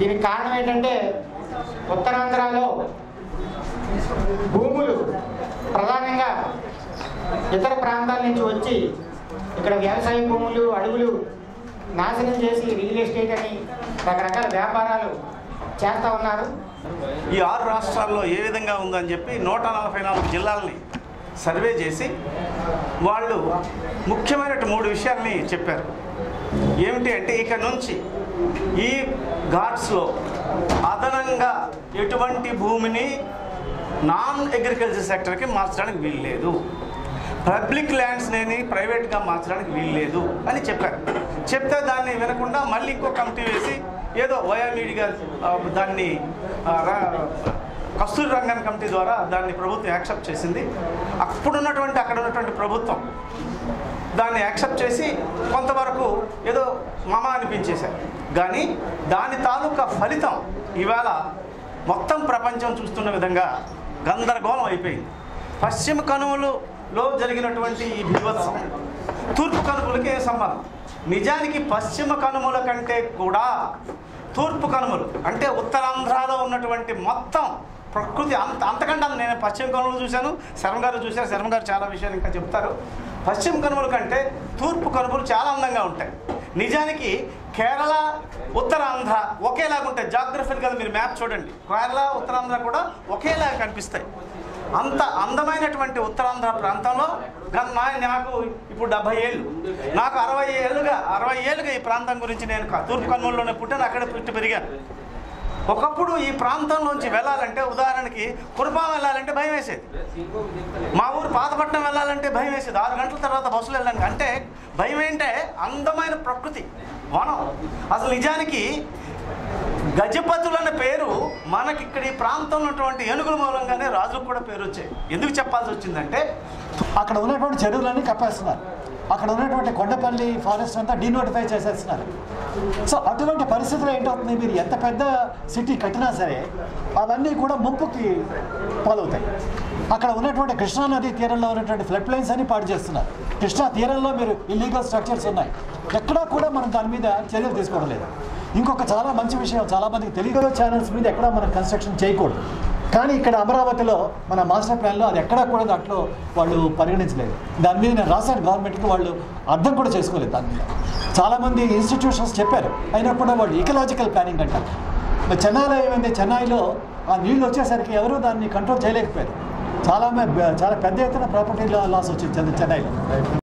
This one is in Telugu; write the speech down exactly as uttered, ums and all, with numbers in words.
దీనికి కారణం ఏంటంటే ఉత్తరాంధ్రలో భూములు ప్రధానంగా ఇతర ప్రాంతాల నుంచి వచ్చి ఇక్కడ వ్యవసాయ భూములు అడవులు నాశనం చేసి రియల్ ఎస్టేట్ అని రకరకాల వ్యాపారాలు చేస్తూ ఉన్నారు. ఈ ఆరు రాష్ట్రాల్లో ఏ విధంగా ఉందని చెప్పి నూట నలభై నాలుగు జిల్లాలని సర్వే చేసి వాళ్ళు ముఖ్యమైన మూడు విషయాల్ని చెప్పారు. ఏమిటి అంటే ఇక నుంచి ఈ ఘాట్స్లో అదనంగా ఎటువంటి భూమిని నాన్ అగ్రికల్చర్ సెక్టర్కి మార్చడానికి వీల్లేదు, పబ్లిక్ ల్యాండ్స్ని ప్రైవేట్గా మార్చడానికి వీల్లేదు అని చెప్పారు. చెప్తే దాన్ని వినకుండా మళ్ళీ ఇంకో కమిటీ వేసి ఏదో వయామీడిగా దాన్ని కస్తూరి రంగన్ కమిటీ ద్వారా దాన్ని ప్రభుత్వం యాక్సెప్ట్ చేసింది. అప్పుడున్నటువంటి అక్కడ ఉన్నటువంటి ప్రభుత్వం దాన్ని యాక్సెప్ట్ చేసి కొంతవరకు ఏదో మమ అనిపించేశారు. కానీ దాని తాలూకా ఫలితం ఇవాళ మొత్తం ప్రపంచం చూస్తున్న విధంగా గందరగోళం అయిపోయింది. పశ్చిమ కనుమలులో జరిగినటువంటి ఈ బీభత్సం తూర్పు కనుమలకి ఏ సంబంధం? నిజానికి పశ్చిమ కనుమల కంటే కూడా తూర్పు కనుమలు అంటే ఉత్తరాంధ్రలో ఉన్నటువంటి మొత్తం ప్రకృతి అంత అంతకంటే నేను పశ్చిమ కనుమలు చూశాను, శర్మ గారు చూశారు. శర్మ గారు చాలా విషయాలు ఇంకా చెప్తారు. పశ్చిమ కనుమల కంటే తూర్పు కనుమలు చాలా అందంగా ఉంటాయి. నిజానికి కేరళ ఉత్తరాంధ్ర ఒకేలాగా ఉంటాయి. జాగ్రఫికల్గా మీరు మ్యాప్ చూడండి, కేరళ ఉత్తరాంధ్ర కూడా ఒకేలాగా కనిపిస్తాయి. అంత అందమైనటువంటి ఉత్తరాంధ్ర ప్రాంతంలో నాకు ఇప్పుడు డెబ్భై ఏళ్ళు నాకు అరవై ఏళ్ళుగా అరవై ఏళ్ళుగా ఈ ప్రాంతం గురించి నేను తూర్పు కనుమల్లోనే పుట్టాను, అక్కడ పుట్టి పెరిగాను. ఒకప్పుడు ఈ ప్రాంతంలోంచి వెళ్ళాలంటే ఉదాహరణకి కురుపా వెళ్ళాలంటే భయం వేసేది, మా ఊరు పాతపట్నం వెళ్ళాలంటే భయం వేసేది, ఆరు గంటల తర్వాత బస్సులు వెళ్ళాను. అంటే భయం ఏంటే అందమైన ప్రకృతి వనం. అసలు నిజానికి గజపతులు అనే పేరు మనకి ఇక్కడ ఈ ప్రాంతంలో ఉన్నటువంటి ఏనుగుల మూలంగానే రాజులకు కూడా పేరు వచ్చాయి. ఎందుకు చెప్పాల్సి వచ్చిందంటే అక్కడ ఉన్నటువంటి చెరువులన్నీ కప్పేస్తున్నారు, అక్కడ ఉన్నటువంటి కొండపల్లి ఫారెస్ట్ అంతా డీనోటిఫై చేసేస్తున్నారు. సో అటువంటి పరిస్థితులు ఏంటవుతుంది, మీరు ఎంత పెద్ద సిటీ కట్టినా సరే అవన్నీ కూడా ముంపుకి పాలవుతాయి. అక్కడ ఉన్నటువంటి కృష్ణానది తీరంలో ఉన్నటువంటి ఫ్లడ్ ప్లైన్స్ అన్ని పాడు చేస్తున్నారు. కృష్ణా తీరంలో మీరు ఇల్లీగల్ స్ట్రక్చర్స్ ఉన్నాయి, ఎక్కడా కూడా మనం దాని మీద చర్యలు తీసుకోవడం లేదు. ఇంకొక చాలా మంచి విషయం, చాలామందికి తెలియదు, ఛానల్స్ మీద ఎక్కడా మనం కన్స్ట్రక్షన్ చేయకూడదు. కానీ ఇక్కడ అమరావతిలో మన మాస్టర్ ప్లాన్లో అది ఎక్కడా కూడా దాంట్లో వాళ్ళు పరిగణించలేదు. దాని మీద నేను రాశాను గవర్నమెంట్కి, వాళ్ళు అర్థం కూడా చేసుకోలేదు. దాని మీద చాలామంది ఇన్స్టిట్యూషన్స్ చెప్పారు, అయినా కూడా వాళ్ళు ఇకలాజికల్ ప్లానింగ్ అంటారు. చెన్నైలో ఏమైంది, చెన్నైలో ఆ నీళ్ళు వచ్చేసరికి ఎవరూ దాన్ని కంట్రోల్ చేయలేకపోయారు. చాలా చాలా పెద్ద ఎత్తున ప్రాపర్టీ లాస్ వచ్చింది చెన్నైలో.